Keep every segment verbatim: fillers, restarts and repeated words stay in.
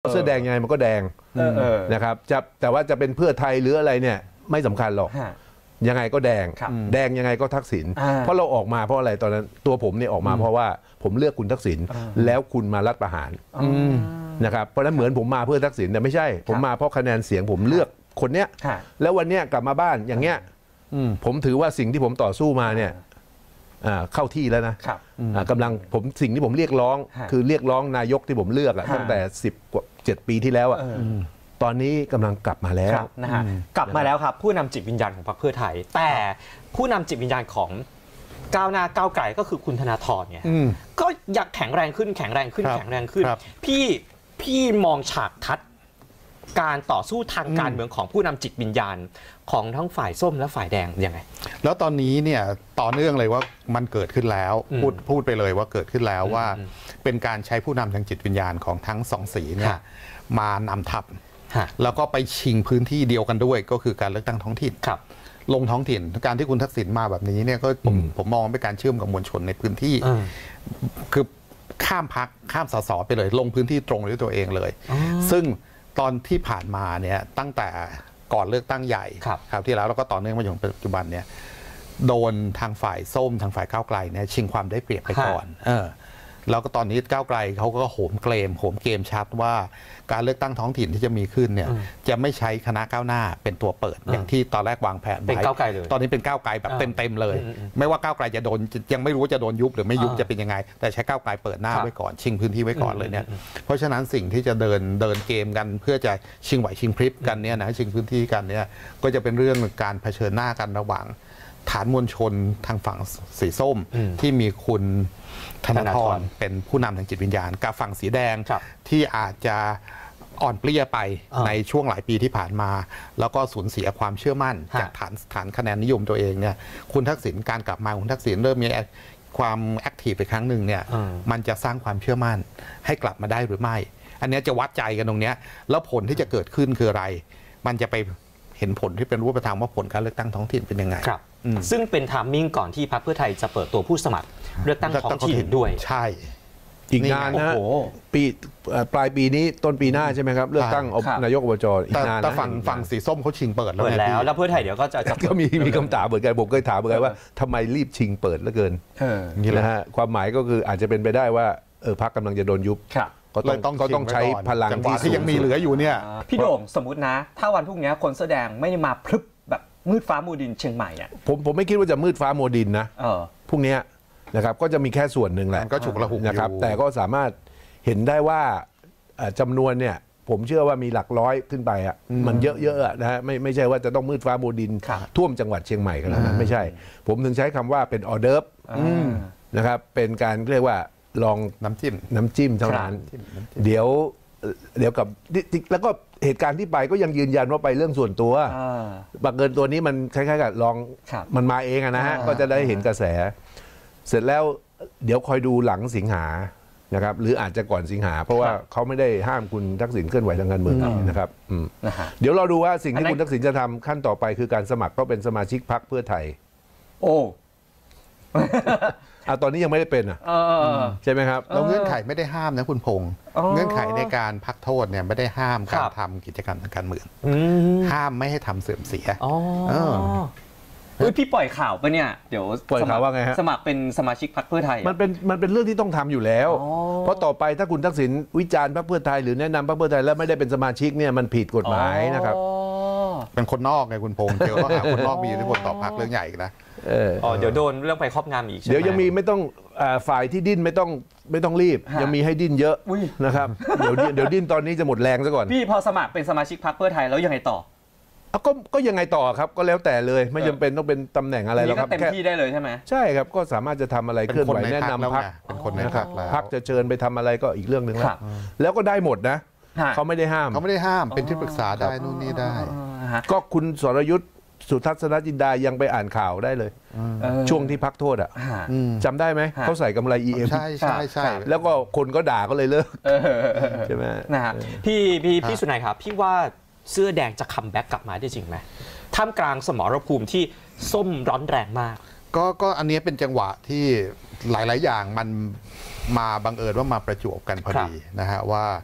เสื้อแดงยังไงมันก็แดงนะครับจะแต่ว่าจะเป็นเพื่อไทยหรืออะไรเนี่ยไม่สำคัญหรอกยังไงก็แดงแดงยังไงก็ทักษิณเพราะเราออกมาเพราะอะไรตอนนั้นตัวผมเนี่ยออกมาเพราะว่าผมเลือกคุณทักษิณแล้วคุณมารัฐประหารนะครับเพราะนั้นเหมือนผมมาเพื่อทักษิณแต่ไม่ใช่ผมมาเพราะคะแนนเสียงผมเลือกคนเนี้ยแล้ววันเนี้ยกลับมาบ้านอย่างเงี้ยผมถือว่าสิ่งที่ผมต่อสู้มาเนี่ยเข้าที่แล้วนะกำลังผมสิ่งที่ผมเรียกร้องคือเรียกร้องนายกที่ผมเลือกตั้งแต่สิบกว่าเจ็ดปีที่แล้วตอนนี้กำลังกลับมาแล้วนะฮะกลับมาแล้วครับผู้นำจิตวิญญาณของพรรคเพื่อไทยแต่ผู้นำจิตวิญญาณของก้าวหน้าก้าวไกลก็คือคุณธนาธรเนี่ยก็อยากแข็งแรงขึ้นแข็งแรงขึ้นแข็งแรงขึ้นพี่พี่มองฉากทัศน์การต่อสู้ทางการเมืองของผู้นำจิตวิญญาณของทั้งฝ่ายส้มและฝ่ายแดงยังไงแล้วตอนนี้เนี่ยต่อเนื่องเลยว่ามันเกิดขึ้นแล้วพูดพูดไปเลยว่าเกิดขึ้นแล้วว่าเป็นการใช้ผู้นำทางจิตวิญญาณของทั้งสองสีเนี่ยมานำทัพแล้วก็ไปชิงพื้นที่เดียวกันด้วยก็คือการเลือกตั้งท้องถิ่นลงท้องถิ่นการที่คุณทักษิณมาแบบนี้เนี่ยก็ผมผมมองเป็นการเชื่อมกับมวลชนในพื้นที่คือข้ามพักข้ามสสไปเลยลงพื้นที่ตรงด้วยตัวเองเลยซึ่งตอนที่ผ่านมาเนี่ยตั้งแต่ก่อนเลือกตั้งใหญ่ครับที่แล้วแล้วก็ต่อเนื่องมาจนปัจจุบันเนี่ยโดนทางฝ่ายส้มทางฝ่ายก้าวไกลเนี่ยชิงความได้เปรียบไปก่อนเออแล้วก็ตอนนี้ก้าวไกลเขาก็โหมเกมโหมเกมชัดว่าการเลือกตั้งท้องถิ่นที่จะมีขึ้นเนี่ยจะไม่ใช้คณะก้าวหน้าเป็นตัวเปิดอย่างที่ตอนแรกวางแผนไว้ตอนนี้เป็นก้าวไกลแบบเต็มๆเลยไม่ว่าก้าวไกลจะโดนยังไม่รู้ว่าจะโดนยุบหรือไม่ยุบจะเป็นยังไงแต่ใช้ก้าวไกลเปิดหน้าไว้ก่อนชิงพื้นที่ไว้ก่อนเลยเนี่ยเพราะฉะนั้นสิ่งที่จะเดินเดินเกมกันเพื่อจะชิงไหวชิงพริบกันเนี่ยนะชิงพื้นที่กันเนี่ยก็จะเป็นเรื่องการเผชิญหน้ากันระหว่างฐานมวลชนทางฝั่งสีส้มที่มีคุณธนาธรเป็นผู้นำทางจิตวิญญาณกับฝั่งสีแดงที่อาจจะอ่อนเปลี้ยไปในช่วงหลายปีที่ผ่านมาแล้วก็สูญเสียความเชื่อมั่นจากฐานฐานคะแนนนิยมตัวเองเนี่ยคุณทักษิณการกลับมาคุณทักษิณเริ่มมีความแอคทีฟไปครั้งหนึ่งเนี่ยมันจะสร้างความเชื่อมั่นให้กลับมาได้หรือไม่อันนี้จะวัดใจกันตรงนี้แล้วผลที่จะเกิดขึ้นคืออะไรมันจะไปเห็นผลที่เป็นรูปธรรมว่าผลการเลือกตั้งท้องถิ่นเป็นยังไงซึ่งเป็นไทมิ่งก่อนที่พรรคเพื่อไทยจะเปิดตัวผู้สมัครเลือกตั้งท้องถิ่นด้วยใช่อีกนานนะปีปลายปีนี้ต้นปีหน้าใช่ไหมครับเลือกตั้งนายกอบจอีกนานแต่ฝั่งฝั่งสีส้มเขาชิงเปิดแล้วแล้วแล้วเพื่อไทยเดี๋ยวก็จะก็มีมีคำถามเหมือนกันผมเคยถามเหมือนกันว่าทำไมรีบชิงเปิดเหลือเกินนี่แหละฮะความหมายก็คืออาจจะเป็นไปได้ว่าเออพรรคกำลังจะโดนยุบก็ต้องก็ต้องใช้พลังที่ยังมีเหลืออยู่เนี่ยพี่โด่งสมมตินะถ้าวันพรุ่งนี้คนเสื้อแดงไม่มาพลึบแบบมืดฟ้ามัวดินเชียงใหม่อ่ะผมผมไม่คิดว่าจะมืดฟ้ามัวดินนะพรุ่งนี้นะครับก็จะมีแค่ส่วนหนึ่งแหละก็ฉุกละหุกนะครับแต่ก็สามารถเห็นได้ว่าจำนวนเนี่ยผมเชื่อว่ามีหลักร้อยขึ้นไปอ่ะมันเยอะๆนะฮะไม่ไม่ใช่ว่าจะต้องมืดฟ้ามัวดินท่วมจังหวัดเชียงใหม่ขนาดนั้นไม่ใช่ผมถึงใช้คำว่าเป็นออเดิร์ฟนะครับเป็นการเรียกว่าลองน้ำจิ้มน้ำจิ้มเท่านั้นเดี๋ยวเดี๋ยวกับแล้วก็เหตุการณ์ที่ไปก็ยังยืนยันว่าไปเรื่องส่วนตัวบังเอิญตัวนี้มันคล้ายๆกับลองมันมาเองนะฮะก็จะได้เห็นกระแสเสร็จแล้วเดี๋ยวคอยดูหลังสิงหานะครับหรืออาจจะก่อนสิงหาเพราะว่าเขาไม่ได้ห้ามคุณทักษิณเคลื่อนไหวทางการเมืองนะครับเดี๋ยวเราดูว่าสิ่งที่คุณทักษิณจะทำขั้นต่อไปคือการสมัครก็เป็นสมาชิกพรรคเพื่อไทยโอ้ตอนนี้ยังไม่ได้เป็นอ่ะใช่ไหมครับเราเงื่อนไขไม่ได้ห้ามนะคุณพงษ์เงื่อนไขในการพักโทษเนี่ยไม่ได้ห้ามการทำกิจกรรมทางการเมืองห้ามไม่ให้ทำเสื่อมเสียเฮ้ยพี่ปล่อยข่าวปะเนี่ยเดี๋ยวปล่อยข่าวว่าไงฮะสมัครเป็นสมาชิกพรรคเพื่อไทยมันเป็นมันเป็นเรื่องที่ต้องทำอยู่แล้วเพราะต่อไปถ้าคุณทักษิณวิจารณ์พรรคเพื่อไทยหรือแนะนำพรรคเพื่อไทยแล้วไม่ได้เป็นสมาชิกเนี่ยมันผิดกฎหมายนะครับเป็นคนนอกไงคุณพงษ์เจอว่าคนนอกมีอิทธิพลต่อพรรคเรื่องใหญ่อีกนะอ๋อเดี๋ยวโดนเรื่องไปครอบงำอีกเดี๋ยวยังมีไม่ต้องฝ่ายที่ดิ้นไม่ต้องไม่ต้องรีบยังมีให้ดิ้นเยอะนะครับเดี๋ยวเดี๋ยวดิ้นตอนนี้จะหมดแรงซะก่อนพี่พอสมัครเป็นสมาชิกพรรคเพื่อไทยแล้วยังไงต่อก็ก็ยังไงต่อครับก็แล้วแต่เลยไม่จำเป็นต้องเป็นตำแหน่งอะไรแล้วครับเต็มที่ได้เลยใช่ไหมใช่ครับก็สามารถจะทำอะไรเคลื่อนไหวแนะนำพรรคเป็นคนในพรรคแล้วพรรคจะเชิญไปทำอะไรก็อีกเรื่องหนึ่งแล้วแล้วก็ได้หมดนะเขาไม่ได้ห้ามเขาไม่ได้ห้ามเป็นที่ปรึกษาได้นู่นนี่ได้ก็คุณสรยุทธสุทัศนจินดายังไปอ่านข่าวได้เลยช่วงที่พักโทษอ่ะจำได้ไหมเขาใส่กำไร อี เอ็มใช่ใช่ใช่แล้วก็คนก็ด่าก็เลยเลิกใช่ไหมนะฮะพี่พี่พี่สุนัยครับพี่ว่าเสื้อแดงจะคัมแบ็กกลับมาได้จริงไหมท่ามกลางสมรภูมิที่ส้มร้อนแรงมากก็ก็อันนี้เป็นจังหวะที่หลายๆอย่างมันมาบังเอิญว่ามาประจวบกันพอดีนะฮะว่า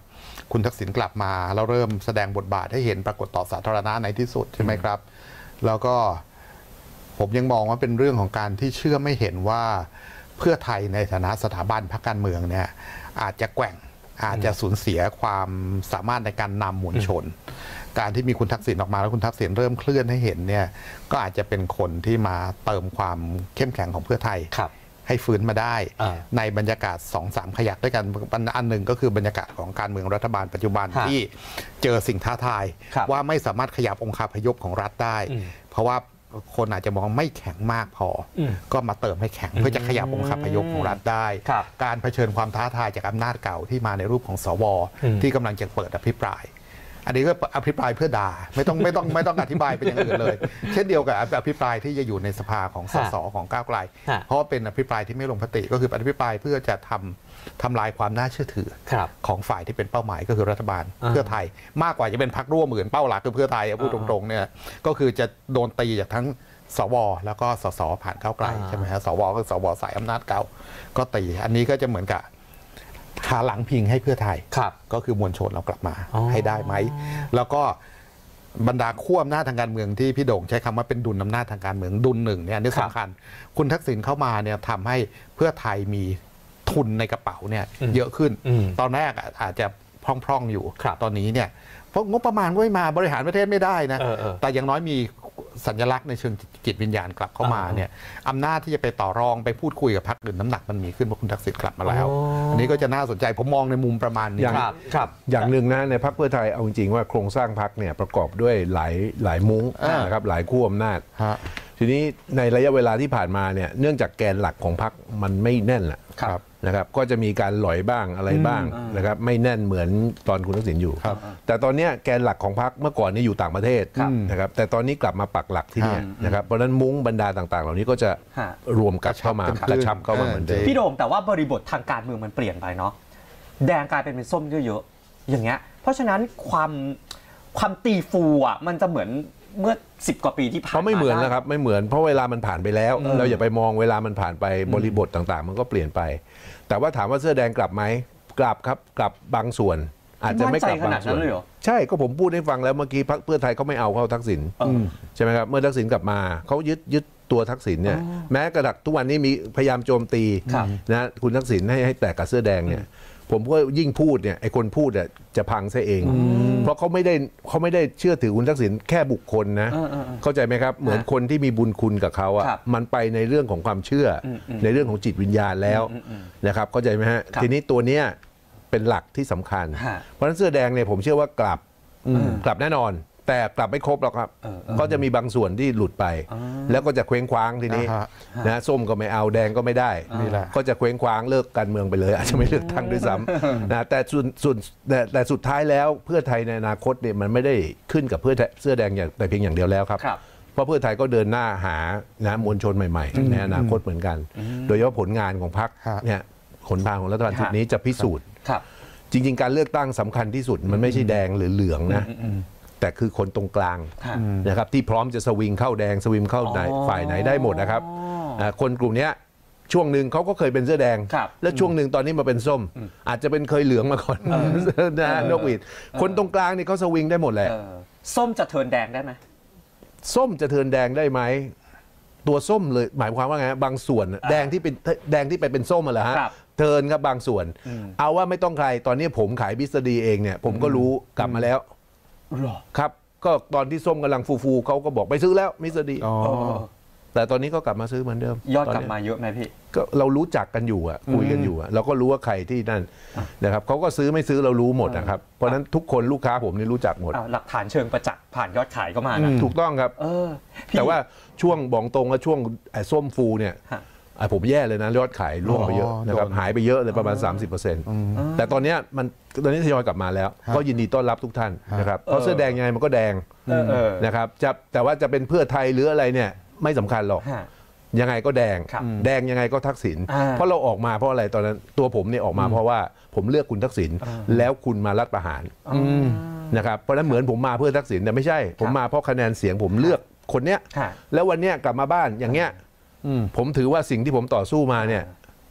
คุณทักษิณกลับมาแล้วเริ่มแสดงบทบาทให้เห็นปรากฏต่อสาธารณะในที่สุดใช่ไหมครับแล้วก็ผมยังมองว่าเป็นเรื่องของการที่เชื่อไม่เห็นว่าเพื่อไทยในฐานะสถาบันพรรคการเมืองเนี่ยอาจจะแกว่งอาจจะสูญเสียความสามารถในการนำมวลชนการที่มีคุณทักษิณออกมาแล้วคุณทักษิณเริ่มเคลื่อนให้เห็นเนี่ยก็อาจจะเป็นคนที่มาเติมความเข้มแข็งของเพื่อไทยให้ฟื้นมาได้ในบรรยากาศ สองสาม ขยักด้วยกันอันหนึ่งก็คือบรรยากาศของการเมืองรัฐบาลปัจจุบันที่เจอสิ่งท้าทายว่าไม่สามารถขยับองคาพยพของรัฐได้เพราะว่าคนอาจจะมองไม่แข็งมากพอก็มาเติมให้แข็งเพื่อจะขยับองคาพยพของรัฐได้การเผชิญความท้าทายจากอำนาจเก่าที่มาในรูปของสวที่กำลังจะเปิดอภิปรายอันนี้ก็อภิปรายเพื่อด่าไม่ต้องไม่ต้องไม่ต้องอธิบายเป็นอย่างอื่นเลยเช่นเดียวกับอภิปรายที่จะอยู่ในสภาของสสของก้าวไกลเพราะเป็นอภิปรายที่ไม่ลงมติก็คืออภิปรายเพื่อจะทำทำลายความน่าเชื่อถือของฝ่ายที่เป็นเป้าหมายก็คือรัฐบาลเพื่อไทยมากกว่าจะเป็นพรรคร่วมอื่นเป้าหลักคือเพื่อไทยพูดตรงๆเนี่ยก็คือจะโดนตีจากทั้งสวแล้วก็สสผ่านก้าวไกลใช่ไหมฮะสวก็สวสายอำนาจเก่าก็ตีอันนี้ก็จะเหมือนกับหาหลังพิงให้เพื่อไทยก็คือมวลชนเรากลับมาให้ได้ไหมแล้วก็บรรดาขั้วอำนาจทางการเมืองที่พี่โด่งใช้คำว่าเป็นดุลอำนาจทางการเมืองดุลหนึ่งเนี่ยนี่สำคัญคุณทักษิณเข้ามาเนี่ยทำให้เพื่อไทยมีทุนในกระเป๋าเนี่ยเยอะขึ้นตอนแรกอาจจะพร่องๆอยู่ตอนนี้เนี่ยเพราะงบประมาณก็ไม่มาบริหารประเทศไม่ได้นะแต่อย่างน้อยมีสัญลักษณ์ในเชิงจิตวิญญาณกลับเข้ามาเนี่ยอำนาจที่จะไปต่อรองไปพูดคุยกับพรรคอื่นน้ำหนักมันมีขึ้นเพราะคุณทักษิณกลับมาแล้วอันนี้ก็จะน่าสนใจผมมองในมุมประมาณนี้อย่างอย่างหนึ่งนะในพรรคเพื่อไทยเอาจริงว่าโครงสร้างพรรคเนี่ยประกอบด้วยหลายหลายมุ้งนะครับหลายขั้วอำนาจทีนี้ในระยะเวลาที่ผ่านมาเนี่ยเนื่องจากแกนหลักของพรรคมันไม่แน่นแหละนะครับก็จะมีการหลอยบ้างอะไรบ้างนะครับไม่แน่นเหมือนตอนคุณทักษิณอยู่แต่ตอนนี้แกนหลักของพรรคเมื่อก่อนนี่อยู่ต่างประเทศนะครับแต่ตอนนี้กลับมาปักหลักที่นี่นะครับเพราะฉะนั้นมุ้งบรรดาต่างๆเหล่านี้ก็จะรวมกันเข้ามากระชับเข้ามาเหมือนเดิมพี่โด่งแต่ว่าบริบททางการเมืองมันเปลี่ยนไปเนาะแดงกลายเป็นเป็นส้มเยอะๆอย่างเงี้ยเพราะฉะนั้นความความตีฟูอ่ะมันจะเหมือนเมื่อสิบกว่าปีที่ผ่านมาเขาไม่เหมือนแล้วครับไม่เหมือนเพราะเวลามันผ่านไปแล้วเราอย่าไปมองเวลามันผ่านไปบริบทต่างๆมันก็เปลี่ยนไปแต่ว่าถามว่าเสื้อแดงกลับไหมกลับครับกลับบางส่วนอาจจะไม่กลับบางส่วนใช่ก็ผมพูดให้ฟังแล้วเมื่อกี้พรรคเพื่อไทยเขาไม่เอาเข้าทักษิณใช่ไหมครับเมื่อทักษิณกลับมาเขายึดยึดตัวทักษิณเนี่ยแม้กระทั่งทุกวันนี้มีพยายามโจมตีนะคุณทักษิณให้ให้แตกกับเสื้อแดงเนี่ยผมก็ยิ่งพูดเนี่ยไอ้คนพูดเนี่ยจะพังซะเองเพราะเขาไม่ได้เขาไม่ได้เชื่อถือคุณทักษิณแค่บุคคลนะเข้าใจไหมครับเหมือนคนที่มีบุญคุณกับเขาอ่ะมันไปในเรื่องของความเชื่อในเรื่องของจิตวิญญาณแล้วนะครับเข้าใจไหมฮะทีนี้ตัวเนี้ยเป็นหลักที่สำคัญเพราะฉะนั้นเสื้อแดงเนี่ยผมเชื่อว่ากลับกลับแน่นอนแต่กลับไม่ครบหรอกครับก็จะมีบางส่วนที่หลุดไปแล้วก็จะเคว้งคว้างทีนี้นะส้มก็ไม่เอาแดงก็ไม่ได้ก็จะเคว้งคว้างเลิกการเมืองไปเลยอาจจะไม่เลือกตั้งด้วยซ้ำนะแต่ส่วนส่วนแต่สุดท้ายแล้วเพื่อไทยในอนาคตเนี่ยมันไม่ได้ขึ้นกับเพื่อเสื้อแดงอย่างแต่เพียงอย่างเดียวแล้วครับเพราะเพื่อไทยก็เดินหน้าหานะมวลชนใหม่ๆในอนาคตเหมือนกันโดยเฉพาะผลงานของพรรคเนี่ยหนทางของรัฐบาลชุดนี้จะพิสูจน์จริงๆการเลือกตั้งสำคัญที่สุดมันไม่ใช่แดงหรือเหลืองนะแต่คือคนตรงกลางนะครับที่พร้อมจะสวิงเข้าแดงสวิงเข้าไหนฝ่ายไหนได้หมดนะครับคนกลุ่มนี้ช่วงหนึ่งเขาก็เคยเป็นเสื้อแดงแล้วช่วงหนึ่งตอนนี้มาเป็นส้มอาจจะเป็นเคยเหลืองมาก่อนนะนกหวีดคนตรงกลางนี่เขาสวิงได้หมดแหละส้มจะเทิร์นแดงได้ไหมส้มจะเทิร์นแดงได้ไหมตัวส้มเลยหมายความว่าไงบางส่วนแดงที่เป็นแดงที่ไปเป็นส้มอะไรฮะเทิร์นครับบางส่วนเอาว่าไม่ต้องใครตอนนี้ผมขายบิสดีเองเนี่ยผมก็รู้กลับมาแล้วครับก็ตอนที่ส้มกำลังฟูๆเขาก็บอกไปซื้อแล้วมิสดีแต่ตอนนี้ก็กลับมาซื้อเหมือนเดิมยอดกลับมาเยอะไหมพี่ก็เรารู้จักกันอยู่อ่ะคุยกันอยู่อ่ะเราก็รู้ว่าใครที่นั่นนะครับเขาก็ซื้อไม่ซื้อเรารู้หมดนะครับเพราะฉะนั้นทุกคนลูกค้าผมนี่รู้จักหมดหลักฐานเชิงประจักษ์ผ่านยอดขายก็มาถูกต้องครับแต่ว่าช่วงบอกตรงว่าช่วงไอ้ส้มฟูเนี่ยผมแย่เลยนะยอดขายร่วงไปเยอะนะครับหายไปเยอะเลยประมาณ สามสิบเปอร์เซ็นต์ แต่ตอนนี้มันตอนนี้ทยอยกลับมาแล้วก็ยินดีต้อนรับทุกท่านนะครับเพราะเสื้อแดงยังไงมันก็แดงนะครับจะแต่ว่าจะเป็นเพื่อไทยหรืออะไรเนี่ยไม่สำคัญหรอกยังไงก็แดงแดงยังไงก็ทักษิณเพราะเราออกมาเพราะอะไรตอนนั้นตัวผมเนี่ยออกมาเพราะว่าผมเลือกคุณทักษิณแล้วคุณมารัฐประหารนะครับเพราะนั้นเหมือนผมมาเพื่อทักษิณแต่ไม่ใช่ผมมาเพราะคะแนนเสียงผมเลือกคนเนี้ยแล้ววันเนี้ยกลับมาบ้านอย่างเงี้ยผมถือว่าสิ่งที่ผมต่อสู้มาเนี่ย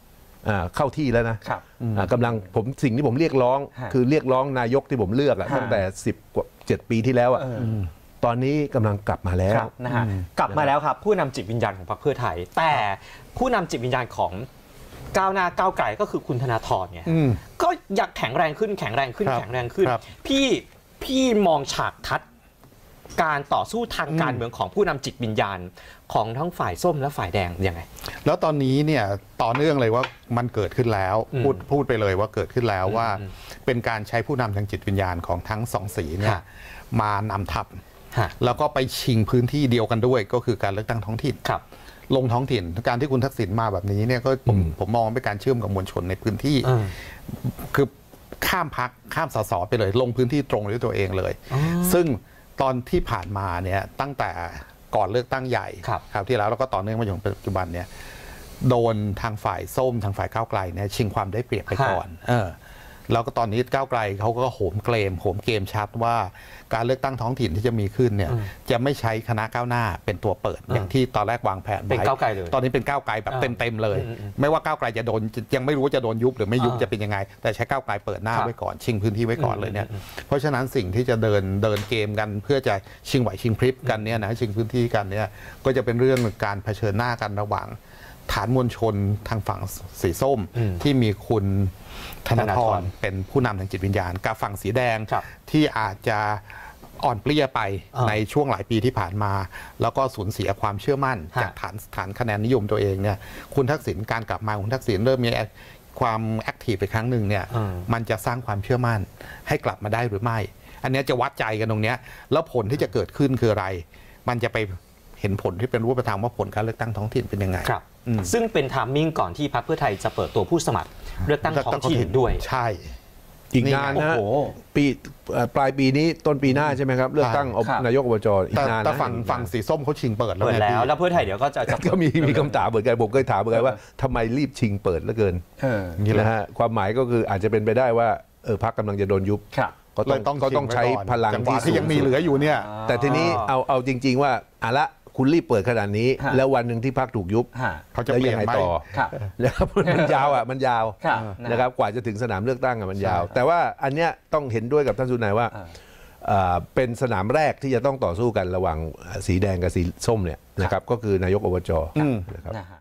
เข้าที่แล้วนะกำลังผมสิ่งที่ผมเรียกร้องคือเรียกร้องนายกที่ผมเลือกตั้งแต่สิบกว่าเจ็ดปีที่แล้วอ่ะตอนนี้กำลังกลับมาแล้วนะฮะกลับมาแล้วครับผู้นำจิตวิญญาณของพรรคเพื่อไทยแต่ผู้นำจิตวิญญาณของก้าวหน้าก้าวไกลก็คือคุณธนาธรเนี่ยก็อยากแข็งแรงขึ้นแข็งแรงขึ้นแข็งแรงขึ้นพี่พี่มองฉากทัศน์การต่อสู้ทางการเมืองของผู้นำจิตวิญญาณของทั้งฝ่ายส้มและฝ่ายแดงยังไงแล้วตอนนี้เนี่ยต่อเนื่องเลยว่ามันเกิดขึ้นแล้วพูดพูดไปเลยว่าเกิดขึ้นแล้วว่าเป็นการใช้ผู้นำทางจิตวิญญาณของทั้งสองสีเนี่ยมานำทัพแล้วก็ไปชิงพื้นที่เดียวกันด้วยก็คือการเลือกตั้งท้องถิ่นลงท้องถิ่นการที่คุณทักษิณมาแบบนี้เนี่ยก็ผมผมมองเป็นการเชื่อมกับมวลชนในพื้นที่คือข้ามพักข้ามสสไปเลยลงพื้นที่ตรงด้วยตัวเองเลยซึ่งตอนที่ผ่านมาเนี่ยตั้งแต่ก่อนเลือกตั้งใหญ่ครับที่แล้วแล้วก็ต่อเนื่องมาจนปัจจุบันเนี่ยโดนทางฝ่ายส้มทางฝ่ายก้าวไกลเนี่ยชิงความได้เปรียบไปก่อนเออแล้วก็ตอนนี้ก้าวไกลเขาก็โหมเกมโหมเกมชัดว่าการเลือกตั้งท้องถิ่นที่จะมีขึ้นเนี่ยจะไม่ใช้คณะก้าวหน้าเป็นตัวเปิดอย่างที่ตอนแรกวางแผนไว้ตอนนี้เป็นก้าวไกลแบบเต็มๆเลยไม่ว่าก้าวไกลจะโดนยังไม่รู้ว่าจะโดนยุบหรือไม่ยุบจะเป็นยังไงแต่ใช้ก้าวไกลเปิดหน้าไว้ก่อนชิงพื้นที่ไว้ก่อนเลยเนี่ยเพราะฉะนั้นสิ่งที่จะเดินเดินเกมกันเพื่อจะชิงไหวชิงพริบกันเนี่ยนะชิงพื้นที่กันเนี่ยก็จะเป็นเรื่องการเผชิญหน้ากันระหว่างฐานมวลชนทางฝั่งสีส้มที่มีคุณธนาธรเป็นผู้นำทางจิตวิญญาณกับฝั่งสีแดงที่อาจจะอ่อนเปลี้ยไปในช่วงหลายปีที่ผ่านมาแล้วก็สูญเสียความเชื่อมั่นจากฐานฐานคะแนนนิยมตัวเองเนี่ยคุณทักษิณการกลับมาคุณทักษิณเริ่มมีความแอคทีฟไปครั้งหนึ่งเนี่ยมันจะสร้างความเชื่อมั่นให้กลับมาได้หรือไม่อันนี้จะวัดใจกันตรงนี้แล้วผลที่จะเกิดขึ้นคืออะไรมันจะไปเห็นผลที่เป็นรูปธรรมว่าผลการเลือกตั้งท้องถิ่นเป็นยังไงซึ่งเป็นไทามมิ่งก่อนที่พรรคเพื่อไทยจะเปิดตัวผู้สมัครเลือกตั้งท้องถิ่นด้วยใช่อีกนานนะปีปลายปีนี้ต้นปีหน้าใช่ไหมครับเลือกตั้งนายกอบจอีกนานแต่ฝั่งฝั่งสีส้มเขาชิงเปิดแล้วแล้วแล้วเพื่อไทยเดี๋ยวก็จะก็มีมีคำถามเหมือนกันผมเคยถามเหมือนกันว่าทำไมรีบชิงเปิดเหลือเกินนะฮะความหมายก็คืออาจจะเป็นไปได้ว่าเออพรรคกำลังจะโดนยุบก็ต้องก็ต้องใช้พลังที่ยังมีเหลืออยู่เนี่ยแต่ทีนี้เอาเอาจริงๆว่าอ่ะละคุณรีบเปิดขนาดนี้แล้ววันหนึ่งที่พรรคถูกยุบเขาจะเปลี่ยนต่อนะครับมันยาวอ่ะมันยาวนะครับกว่าจะถึงสนามเลือกตั้งอ่ะมันยาวแต่ว่าอันเนี้ยต้องเห็นด้วยกับท่านสุนัยว่าเป็นสนามแรกที่จะต้องต่อสู้กันระหว่างสีแดงกับสีส้มเนี่ยนะครับก็คือนายกอบจนะครับ